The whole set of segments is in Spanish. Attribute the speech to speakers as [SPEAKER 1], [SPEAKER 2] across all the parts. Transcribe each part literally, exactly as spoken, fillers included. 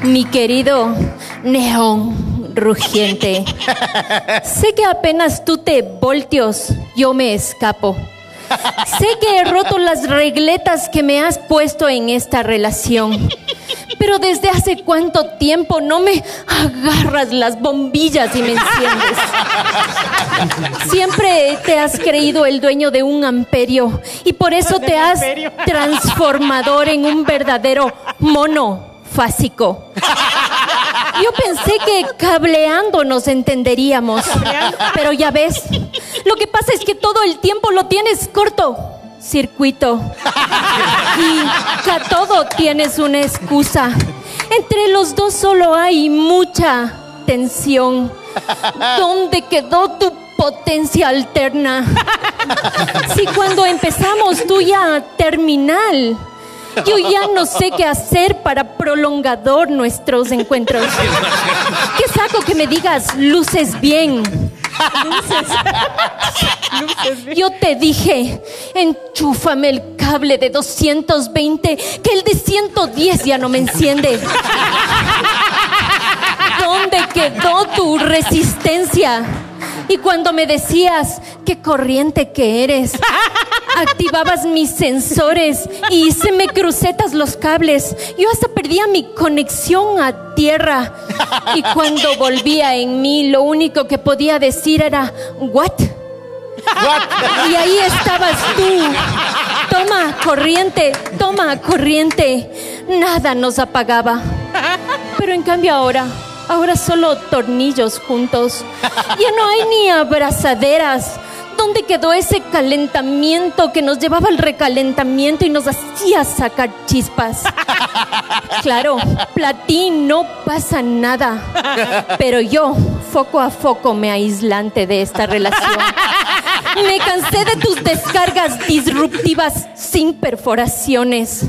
[SPEAKER 1] Mi querido neón rugiente, sé que apenas tú te volteos, yo me escapo. Sé que he roto las regletas que me has puesto en esta relación. Pero ¿desde hace cuánto tiempo no me agarras las bombillas y me enciendes? Siempre te has creído el dueño de un imperio y por eso te has transformado en un verdadero mono fásico. Yo pensé que cableando nos entenderíamos, pero ya ves, lo que pasa es que todo el tiempo lo tienes corto. Circuito. Y a todo tienes una excusa. Entre los dos solo hay mucha tensión. ¿Dónde quedó tu potencia alterna? Si cuando empezamos tú ya terminal, yo ya no sé qué hacer para prolongador nuestros encuentros. ¿Qué saco que me digas luces bien? Luces. Luces bien. Yo te dije, enchúfame el cable de doscientos veinte, que el de ciento diez ya no me enciende. ¿Dónde quedó tu resistencia? Y cuando me decías qué corriente que eres, activabas mis sensores y se me crucetas los cables. Yo hasta perdía mi conexión a tierra. Y cuando volvía en mí, lo único que podía decir era ¿what? ¿What? Y ahí estabas tú. Toma corriente, toma corriente. Nada nos apagaba. Pero en cambio ahora... Ahora solo tornillos juntos. Ya no hay ni abrazaderas. ¿Dónde quedó ese calentamiento que nos llevaba al recalentamiento y nos hacía sacar chispas? Claro, Platín, no pasa nada. Pero yo, foco a foco, me aislante de esta relación. Me cansé de tus descargas disruptivas sin perforaciones.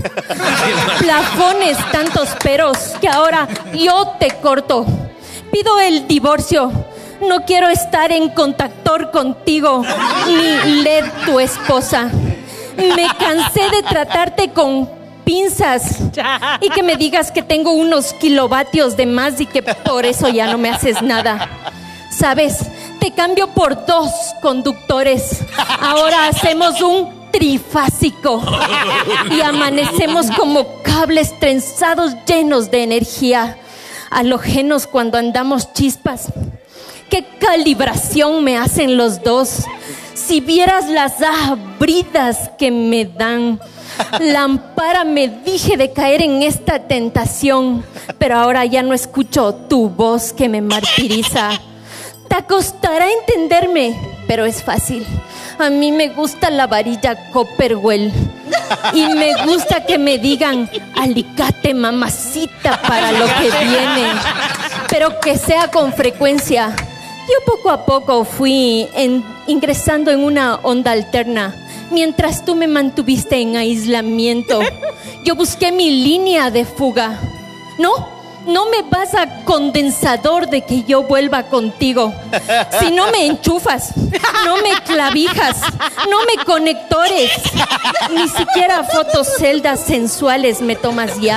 [SPEAKER 1] Plafones, tantos peros, que ahora yo te corto. Pido el divorcio. No quiero estar en contactor contigo, ni L E D tu esposa. Me cansé de tratarte con pinzas y que me digas que tengo unos kilovatios de más y que por eso ya no me haces nada. ¿Sabes? Te cambio por dos conductores. Ahora hacemos un trifásico y amanecemos como cables trenzados llenos de energía, halógenos cuando andamos chispas. ¿Qué calibración me hacen los dos? Si vieras las abridas que me dan. Lámpara, me dije de caer en esta tentación, pero ahora ya no escucho tu voz que me martiriza. Te costará entenderme, pero es fácil. A mí me gusta la varilla Copperwell y me gusta que me digan alicate, mamacita, para lo que viene, pero que sea con frecuencia. Yo poco a poco fui en, ingresando en una onda alterna, mientras tú me mantuviste en aislamiento. Yo busqué mi línea de fuga. No, no me vas a condensador de que yo vuelva contigo. Si no me enchufas, no me clavijas, no me conectores, ni siquiera fotoceldas sensuales me tomas ya.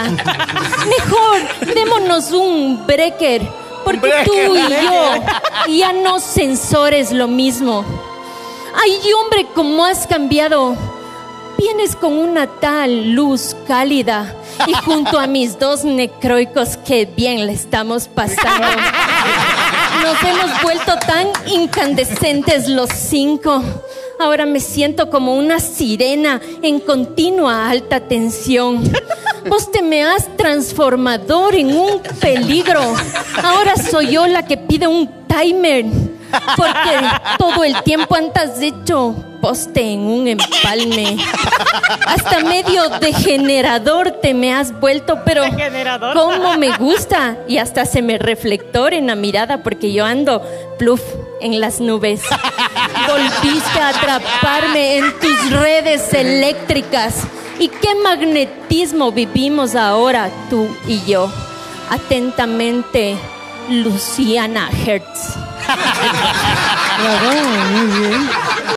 [SPEAKER 1] Mejor démonos un breaker, porque tú y yo ya no sensores lo mismo. Ay, hombre, cómo has cambiado. Vienes con una tal luz cálida y junto a mis dos necroicos que bien le estamos pasando. Nos hemos vuelto tan incandescentes los cinco. Ahora me siento como una sirena en continua alta tensión. Vos te me has transformado en un peligro. Ahora soy yo la que pide un timer, porque todo el tiempo andas hecho poste en un empalme. Hasta medio degenerador te me has vuelto, pero cómo me gusta. Y hasta se me reflector en la mirada porque yo ando pluf en las nubes. Volviste a atraparme en tus redes eléctricas. ¿Y qué magnetismo vivimos ahora tú y yo? Atentamente, Luciana Hertz.
[SPEAKER 2] Bravo, muy bien.